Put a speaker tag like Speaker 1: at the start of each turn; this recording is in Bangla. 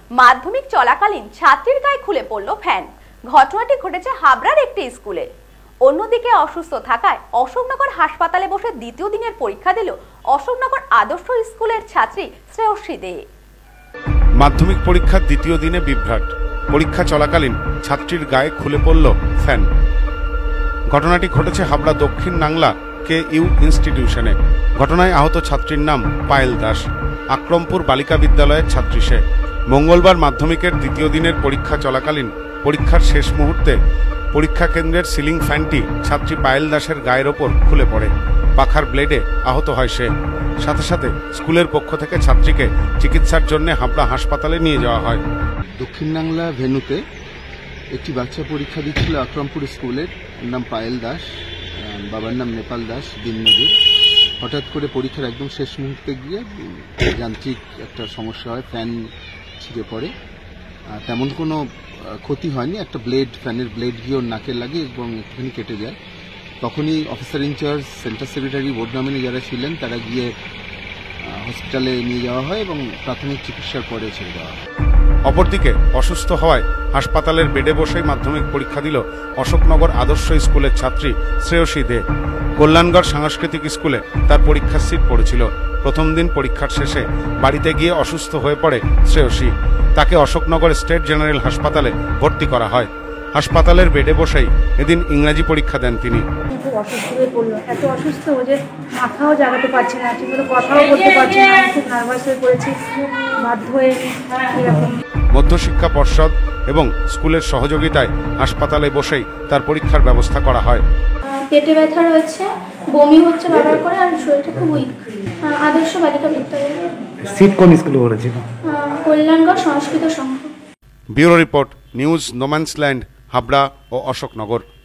Speaker 1: মাধ্যমিক চলাকালীন ছাত্রীর গায়ে খুলে পড়ল ফ্যান। ঘটনাটি ঘটেছে হাবড়ার একটি স্কুলে। অন্যদিকে অসুস্থ থাকায় অশোকনগর হাসপাতালে বসে দ্বিতীয় দিনের পরীক্ষা দিল অশোকনগর আদর্শ স্কুলের ছাত্রী শ্রেয়সী দে।
Speaker 2: মাধ্যমিক পরীক্ষার দ্বিতীয় দিনে বিভ্রাট। পরীক্ষা চলাকালীন ছাত্রীর গায়ে খুলে পড়ল ফ্যান। ঘটনাটি ঘটেছে হাবড়া দক্ষিণ নাংলা KU ইনস্টিটিউশনে। ঘটনায় আহত ছাত্রীর নাম পায়েল দাস। আকরমপুর বালিকা বিদ্যালয়ের ছাত্রী সে। মঙ্গলবার মাধ্যমিকের দ্বিতীয় দিনের পরীক্ষা চলাকালীন পরীক্ষার শেষ মুহূর্তে পরীক্ষা কেন্দ্রের সিলিং ফ্যানটি ছাত্রী পায়েল দাসের গায়ের ওপর খুলে পড়ে। পাখার ব্লেডে আহত হয় সে। সাথে সাথে স্কুলের পক্ষ থেকে ছাত্রীকে চিকিৎসার জন্য হাবড়া হাসপাতালে নিয়ে যাওয়া হয়।
Speaker 3: দক্ষিণ বাংলা ভেন্যুতে একটি বাচ্চা পরীক্ষা দিচ্ছিল আকরমপুর স্কুলের। নাম পায়েল দাস, বাবার নাম নেপাল দাস, দিননগর। হঠাৎ করে পরীক্ষার একদম শেষ মুহূর্তে গিয়ে যান্ত্রিক একটা সমস্যা হয়, ফ্যান ছিঁড়ে পড়ে। তেমন কোনো ক্ষতি হয়নি, একটা ব্লেড, ফ্যানের ব্লেড গিয়ে ওর নাকে লাগে এবং একটুখানি কেটে যায়। তখনই officer in charge, centre secretary, board nominee যারা ছিলেন তারা গিয়ে হসপিটালে নিয়ে যাওয়া হয় এবং প্রাথমিক চিকিৎসার পরে ছেড়ে দেওয়া হয়।
Speaker 2: অপরদিকে অসুস্থ হওয়ায় হাসপাতালের বেডে বসেই মাধ্যমিক পরীক্ষা দিল অশোকনগর আদর্শ স্কুলের ছাত্রী শ্রেয়সী দে। কল্যাণগড় সাংস্কৃতিক স্কুলে তার পরীক্ষার সিট পড়েছিল। প্রথম দিন পরীক্ষার শেষে বাড়িতে গিয়ে অসুস্থ হয়ে পড়ে শ্রেয়সী। তাকে অশোকনগর স্টেট জেনারেল হাসপাতালে ভর্তি করা হয়। হাসপাতালের বেডে বসেই এদিন ইংরাজি পরীক্ষা দেন তিনি।
Speaker 4: খুব অসুস্থ হয়ে পড়লো, এত অসুস্থ যে মাথাও জাগাতে পারছে না, ঠিকমতো কথাও বলতে পারছে না। খুব নার্ভাস হয়ে পড়েছি, বাধ্য হয়ে এরকম।
Speaker 2: মধ্যশিক্ষা পর্ষদ এবং স্কুলের সহযোগিতায় হাসপাতালে বসেই তার পরীক্ষার ব্যবস্থা করা হয়।
Speaker 5: পেটে ব্যথা রয়েছে, বমি হচ্ছে বারবার করে, আর শরীরটা খুব উইক। আদর্শ বালিকা বিদ্যালয়।
Speaker 6: সিট কোন স্কুলে পড়েছিল?
Speaker 5: Kalyangarh Sanskrit Sangha.
Speaker 2: Bureau report, news no man's land, Habra ও অশোকনগর।